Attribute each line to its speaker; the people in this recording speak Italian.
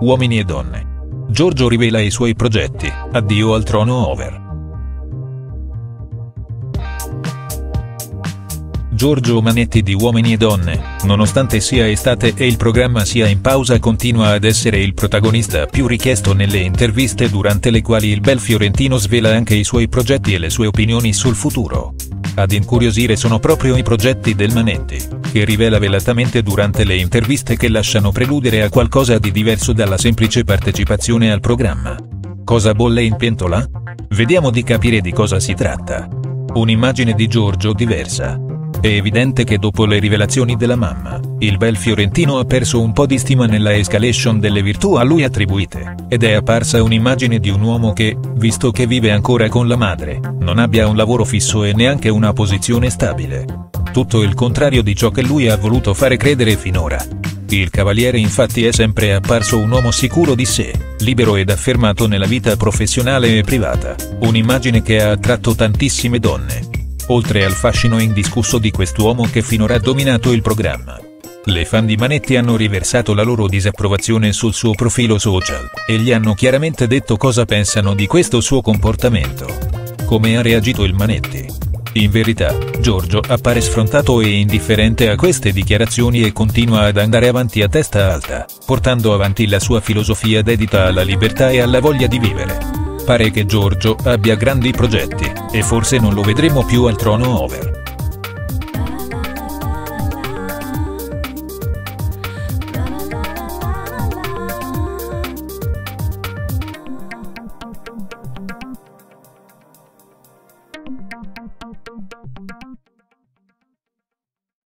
Speaker 1: Uomini e donne. Giorgio rivela i suoi progetti, addio al trono over. Giorgio Manetti di Uomini e Donne, nonostante sia estate e il programma sia in pausa, continua ad essere il protagonista più richiesto nelle interviste, durante le quali il bel fiorentino svela anche i suoi progetti e le sue opinioni sul futuro. Ad incuriosire sono proprio i progetti del Manetti, che rivela velatamente durante le interviste, che lasciano preludere a qualcosa di diverso dalla semplice partecipazione al programma. Cosa bolle in pentola? Vediamo di capire di cosa si tratta. Un'immagine di Giorgio diversa. È evidente che dopo le rivelazioni della mamma, il bel fiorentino ha perso un po' di stima nella escalation delle virtù a lui attribuite, ed è apparsa un'immagine di un uomo che, visto che vive ancora con la madre, non abbia un lavoro fisso e neanche una posizione stabile. Tutto il contrario di ciò che lui ha voluto fare credere finora. Il cavaliere infatti è sempre apparso un uomo sicuro di sé, libero ed affermato nella vita professionale e privata, un'immagine che ha attratto tantissime donne. Oltre al fascino indiscusso di quest'uomo che finora ha dominato il programma, le fan di Manetti hanno riversato la loro disapprovazione sul suo profilo social, e gli hanno chiaramente detto cosa pensano di questo suo comportamento. Come ha reagito il Manetti? In verità, Giorgio appare sfrontato e indifferente a queste dichiarazioni e continua ad andare avanti a testa alta, portando avanti la sua filosofia dedita alla libertà e alla voglia di vivere. Pare che Giorgio abbia grandi progetti, e forse non lo vedremo più al trono over.